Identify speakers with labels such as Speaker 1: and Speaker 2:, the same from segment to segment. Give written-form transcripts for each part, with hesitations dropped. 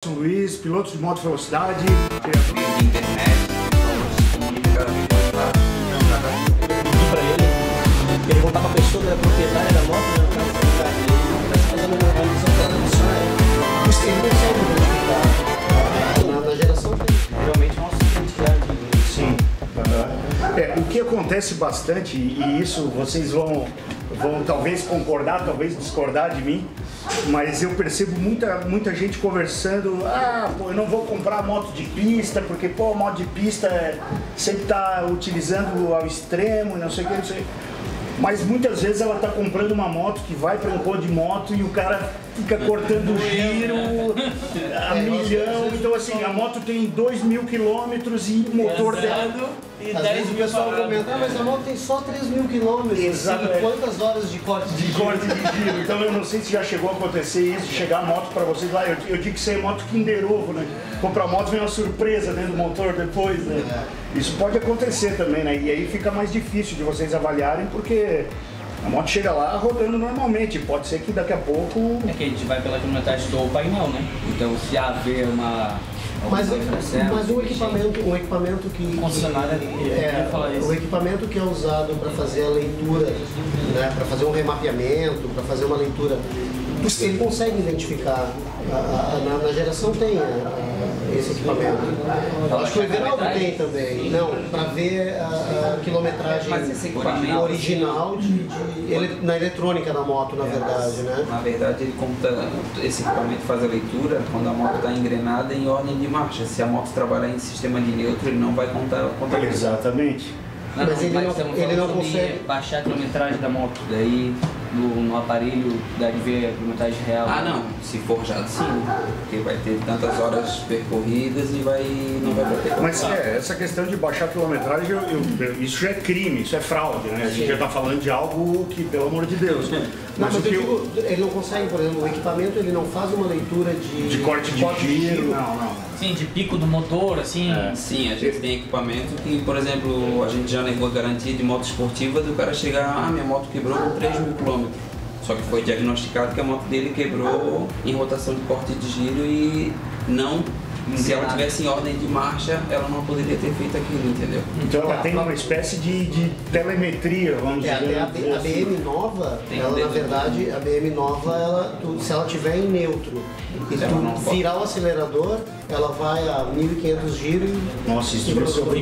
Speaker 1: São Luís, piloto de moto velocidade,
Speaker 2: criador de internet, cada vez mais fácil.
Speaker 3: Pedi para ele perguntar para a pessoa que era proprietária da moto, né, o cara foi para ele, está fazendo uma realização tradicional. Isso ele consegue identificar na geração dele. Realmente é uma identidade.
Speaker 1: sim. O que acontece bastante, e isso vocês vão talvez concordar, talvez discordar de mim, mas eu percebo muita gente conversando, pô, eu não vou comprar moto de pista, porque, pô, moto de pista sempre tá utilizando ao extremo, não sei o que, não sei. Mas muitas vezes ela tá comprando uma moto que vai para um pô de moto e o cara fica cortando o giro a milhão. Então assim, a moto tem 2.000 quilômetros e o motor dela...
Speaker 3: E às vezes o pessoal comenta, mas a moto tem só 3.000 quilômetros.
Speaker 1: Exato.
Speaker 3: Quantas horas de corte de
Speaker 1: giro? Então eu não sei se já chegou a acontecer isso, chegar a moto para vocês lá. Eu digo que isso é moto Kinder Ovo, né? Comprar moto vem uma surpresa dentro do motor depois, né? Isso pode acontecer também, né? E aí fica mais difícil de vocês avaliarem, porque a moto chega lá rodando normalmente. Pode ser que daqui a pouco...
Speaker 4: É que a gente vai pela quilometragem do painel, né? Então se haver uma...
Speaker 3: Mas o equipamento que o equipamento que é usado para fazer a leitura, né, para fazer um remapeamento, para fazer uma leitura, ele consegue identificar. Na geração tem esse equipamento. Acho que o Everaldo tem também. Não, para ver a quilometragem original na eletrônica da moto, na verdade, né?
Speaker 2: Na verdade, ele conta, esse equipamento faz a leitura quando a moto está engrenada em ordem de marcha. Se a moto trabalhar em sistema de neutro, ele não vai contar.
Speaker 1: Exatamente.
Speaker 4: Mas ele não consegue baixar a quilometragem da moto, daí no aparelho dá de ver a quilometragem real.
Speaker 2: Não, se forjado sim, porque vai ter tantas horas percorridas e não vai bater.
Speaker 1: Mas essa questão de baixar a quilometragem, isso já é crime, isso é fraude, né? A gente já está falando de algo que, pelo amor de Deus.
Speaker 3: Mas ele não consegue, por exemplo, o equipamento ele não faz uma leitura de
Speaker 1: corte de giro. Não.
Speaker 4: Sim, de pico do motor, assim.
Speaker 2: Sim, a gente tem equipamento que, por exemplo, a gente já negou a garantia de moto esportiva do cara chegar, minha moto quebrou com 3.000 km. Só que foi diagnosticado que a moto dele quebrou em rotação de corte de giro e não... Se ela tivesse em ordem de marcha, ela não poderia ter feito aquilo, entendeu?
Speaker 1: Então ela tem uma espécie de telemetria, vamos dizer.
Speaker 3: A BM nova, ela na verdade, a BM nova, se ela estiver em neutro e tu virar o acelerador, ela vai a 1.500 giros e...
Speaker 1: Nossa, isso deve ser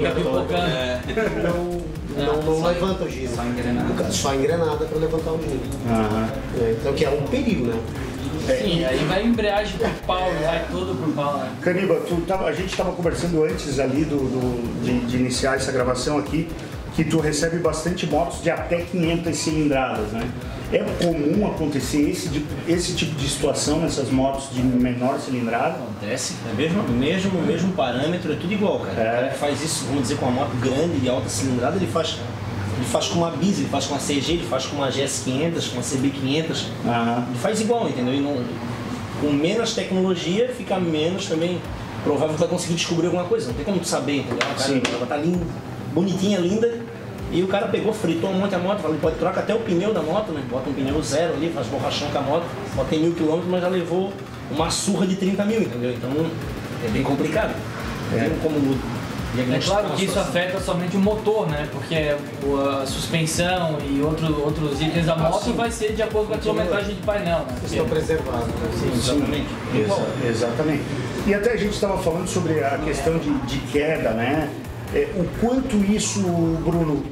Speaker 3: não levanta o giro. Só engrenada para levantar o giro. Então que é um perigo, né?
Speaker 4: Sim, aí vai a embreagem pro pau, vai tudo pro pau, né?
Speaker 1: Caniba, a gente estava conversando antes ali de iniciar essa gravação aqui, que tu recebe bastante motos de até 500 cilindradas, né? É comum acontecer esse tipo de situação nessas motos de menor cilindrada?
Speaker 3: Acontece, é mesmo parâmetro, é tudo igual, cara. O cara que faz isso, vamos dizer, com uma moto grande de alta cilindrada, ele faz com uma Bis, ele faz com uma CG, ele faz com uma GS500, com uma CB500, ele faz igual, entendeu? E com menos tecnologia fica menos também provável que vai conseguir descobrir alguma coisa, não tem como tu saber, entendeu? Ela tá linda, bonitinha, linda, e o cara pegou, fritou um monte a moto, ele pode trocar até o pneu da moto, né? Bota um pneu zero ali, faz borrachão com a moto, só tem 1.000 km, mas já levou uma surra de 30.000, entendeu? Então é bem complicado, não tem como...
Speaker 4: É claro que isso afeta somente o motor, né? Porque a suspensão e outros itens da moto vai ser de acordo com a quilometragem de painel, né?
Speaker 3: Estão preservados.
Speaker 1: Sim, exatamente. Exatamente. E até a gente estava falando sobre a questão de queda, né? O quanto isso, Bruno,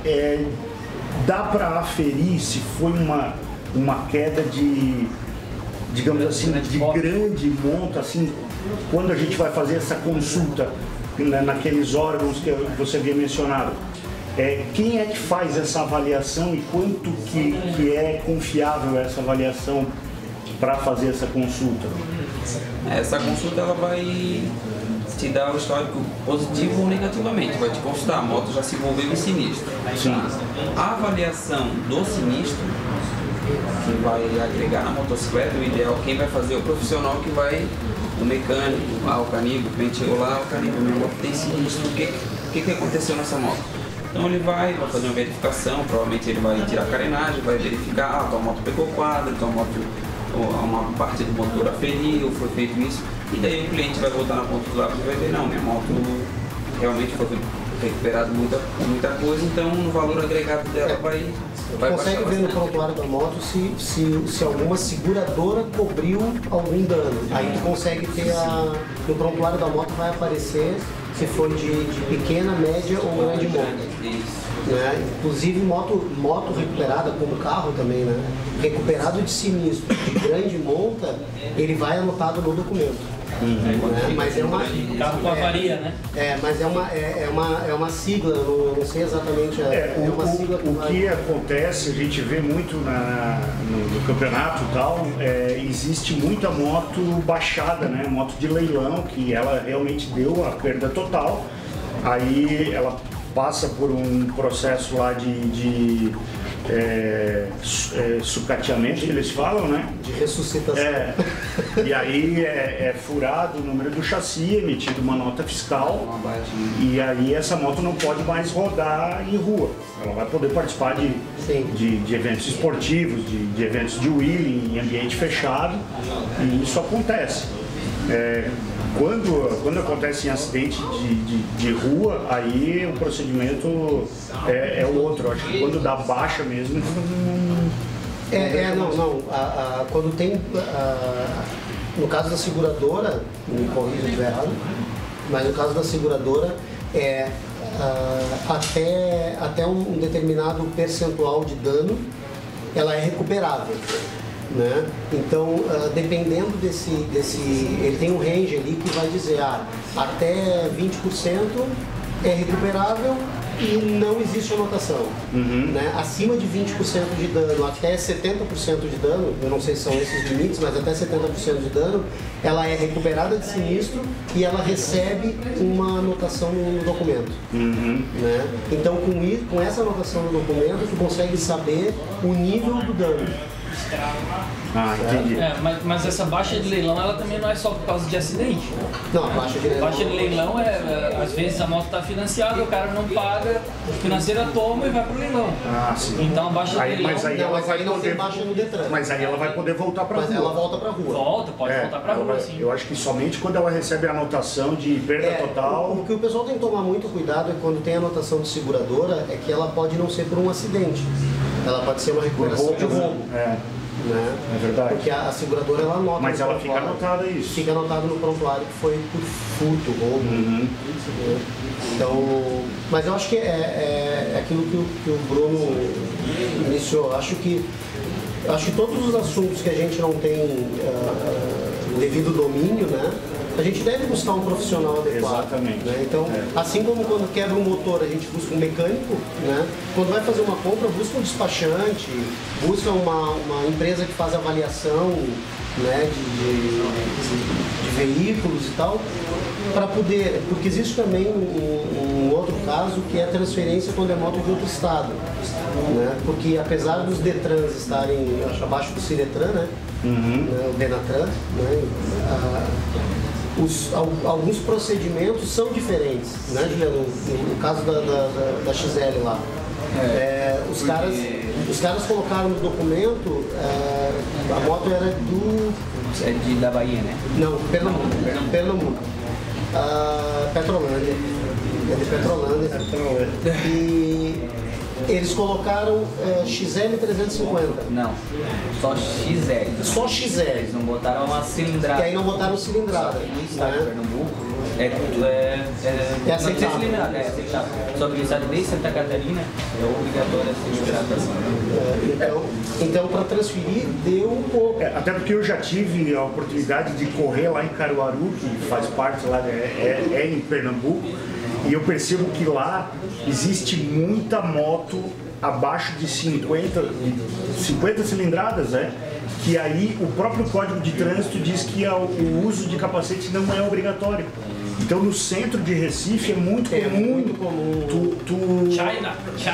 Speaker 1: dá para aferir se foi uma queda de, digamos assim, de grande monta, assim, quando a gente vai fazer essa consulta naqueles órgãos que você havia mencionado. Quem é que faz essa avaliação e quanto que é confiável essa avaliação para fazer essa consulta?
Speaker 2: Essa consulta ela vai te dar o histórico positivo ou negativamente, vai te consultar, a moto já se envolveu em sinistro.
Speaker 1: Sim.
Speaker 2: A avaliação do sinistro, que vai agregar na motocicleta, o ideal, quem vai fazer é o profissional que vai, o mecânico, o Caniba, o cliente chegou lá, o Caniba, minha moto tem sinistro, o que aconteceu nessa moto? Então ele vai fazer uma verificação, provavelmente ele vai tirar a carenagem, vai verificar, tua moto pegou quadro, tua moto, uma parte do motor aferiu, foi feito isso. e daí o cliente vai voltar na ponta do lápis e vai ver, não, minha moto realmente foi recuperado muita coisa, então o valor agregado dela vai
Speaker 5: consegue ver no prontuário da moto se alguma seguradora cobriu algum dano. Aí tu consegue ter no prontuário da moto vai aparecer se foi de pequena, média ou grande monta. Né? Inclusive moto recuperada, como carro também, né? Recuperado de sinistro de grande monta, ele vai anotado no documento. Né? Mas é uma
Speaker 4: carro com avaria, né?
Speaker 5: Mas é uma sigla, eu não sei exatamente. Uma sigla
Speaker 1: o que acontece, a gente vê muito no campeonato e tal, existe muita moto baixada, né? Moto de leilão, que ela realmente deu a perda total. Aí ela passa por um processo lá de sucateamento, que eles falam, né?
Speaker 5: De ressuscitação.
Speaker 1: E aí é furado o número do chassi, emitido uma nota fiscal, e aí essa moto não pode mais rodar em rua. Ela vai poder participar de eventos esportivos, de eventos de wheeling em ambiente fechado, e isso acontece. Quando acontece em acidente de rua, aí o procedimento é o outro. Acho que quando dá baixa mesmo.
Speaker 5: Quando tem. No caso da seguradora, me corrija se estiver errado, mas no caso da seguradora até um determinado percentual de dano ela é recuperável. Né? Então, dependendo desse, ele tem um range ali que vai dizer até 20% é recuperável e não existe anotação. Né? Acima de 20% de dano, até 70% de dano, eu não sei se são esses limites, mas até 70% de dano, ela é recuperada de sinistro e ela recebe uma anotação no documento. Né? Então, com essa anotação no documento, tu consegue saber o nível do dano.
Speaker 1: Entendi.
Speaker 4: Mas essa baixa de leilão, ela também não é só por causa de acidente.
Speaker 5: Não, a baixa de leilão
Speaker 4: às vezes a moto está financiada, o cara não paga, a financeira toma e vai pro leilão.
Speaker 1: Sim.
Speaker 4: Então a baixa de leilão...
Speaker 1: Mas aí ela vai
Speaker 5: não
Speaker 1: poder...
Speaker 5: tem baixa no Detran.
Speaker 1: Mas aí ela vai poder voltar pra rua.
Speaker 5: Mas ela volta pra rua.
Speaker 4: Pode voltar pra rua, sim.
Speaker 1: Eu acho que somente quando ela recebe a anotação de perda total...
Speaker 5: O que o pessoal tem que tomar muito cuidado é quando tem anotação de seguradora, é que ela pode não ser por um acidente. Ela pode ser uma recuperação de roubo. Né?
Speaker 1: É verdade.
Speaker 5: Porque a seguradora ela anota.
Speaker 1: Mas ela fica anotada isso.
Speaker 5: Fica anotado no prontuário que foi por furto, roubo. Então, mas eu acho que é aquilo que o Bruno iniciou. Eu acho que todos os assuntos que a gente não tem devido domínio, né? A gente deve buscar um profissional adequado.
Speaker 1: Exatamente.
Speaker 5: Né? Então, assim como quando quebra um motor a gente busca um mecânico, né? Quando vai fazer uma compra, busca um despachante, busca uma empresa que faz avaliação, né? de veículos e tal, para poder, porque existe também um outro caso que é a transferência quando é moto de outro estado, né? Porque apesar dos Detrans estarem abaixo do Ciretran, né? O Denatran, né? Alguns procedimentos são diferentes, né, Juliano? No caso da XL lá. Os caras colocaram no documento, a moto era
Speaker 2: da Bahia, né?
Speaker 5: Não, Pernambuco. Petrolândia. É de Petrolândia. E eles colocaram XL 350.
Speaker 2: Não, só XL.
Speaker 5: Só XL.
Speaker 2: Eles não botaram uma cilindrada.
Speaker 5: E aí não botaram cilindrada.
Speaker 2: No estado de Pernambuco é
Speaker 5: aceitável.
Speaker 2: Cilindrada, é aceitável. Só que no estado de Santa Catarina é obrigatório a cilindrada.
Speaker 5: Então para transferir deu um pouco.
Speaker 1: Até porque eu já tive a oportunidade de correr lá em Caruaru, que faz parte lá, em Pernambuco. E eu percebo que lá existe muita moto abaixo de 50 cilindradas, que aí o próprio Código de Trânsito diz que o uso de capacete não é obrigatório. Então no centro de Recife é muito comum.
Speaker 4: China.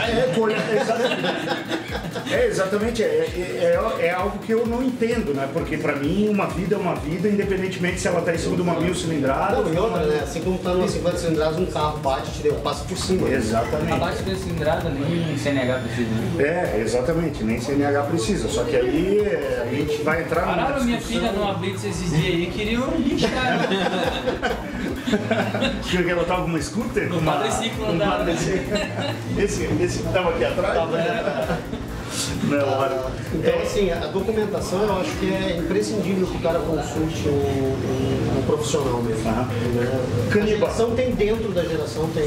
Speaker 1: Exatamente. É algo que eu não entendo, né? Porque pra mim uma vida é uma vida, independentemente se ela tá em cima de uma 1000 cilindrada.
Speaker 5: Não, e outra, né? Assim como tá numa 50 cilindradas, um carro bate e te passa por cima.
Speaker 1: Exatamente.
Speaker 4: Abaixo de cilindrada nem CNH precisa.
Speaker 1: Exatamente, nem CNH precisa. Só que aí a gente vai entrar numa
Speaker 4: Pararam minha filha numa blitz esses dias aí, queriam lixar.
Speaker 1: Tinha que ela tava com uma scooter?
Speaker 4: No quadriciclo andava.
Speaker 1: Esse que tava aqui atrás?
Speaker 5: Então, assim, a documentação eu acho que é imprescindível que o cara consulte um profissional mesmo. Né? A geração tem dentro da geração, tem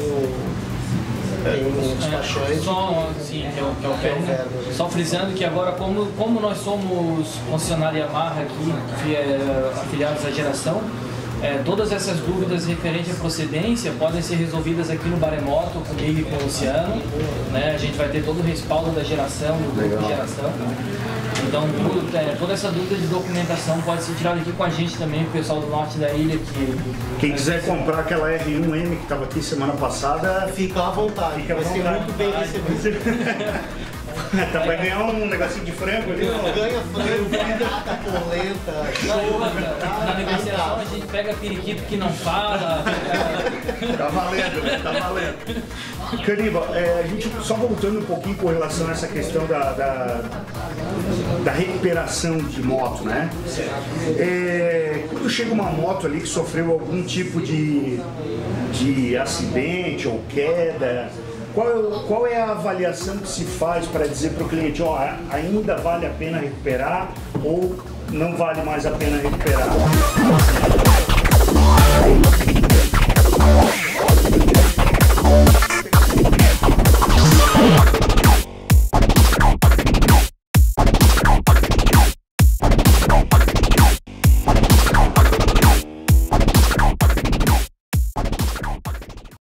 Speaker 5: um despachante.
Speaker 4: Só, sim, que é o Fernando. Só frisando que agora, como nós somos concessionária Yamaha aqui, afiliados à geração, todas essas dúvidas referentes à procedência podem ser resolvidas aqui no Baremoto, comigo e com o Luciano. Né? A gente vai ter todo o respaldo da geração, do grupo de geração. Então, toda essa dúvida de documentação pode ser tirada aqui com a gente também, o pessoal do norte da ilha.
Speaker 1: Quem quiser comprar aquela R1M que estava aqui semana passada,
Speaker 5: fica à vontade, vai ser muito bem recebido.
Speaker 1: Vai ganhar um negocinho de frango ali.
Speaker 5: Ganha frango, batata polenta, show.
Speaker 4: Na negociação a gente pega periquito que não fala.
Speaker 1: Tá valendo, tá valendo. Caniba, a gente só voltando um pouquinho com relação a essa questão da recuperação de moto, né? Quando chega uma moto ali que sofreu algum tipo de acidente ou queda, qual é a avaliação que se faz para dizer para o cliente, ainda vale a pena recuperar ou não vale mais a pena recuperar?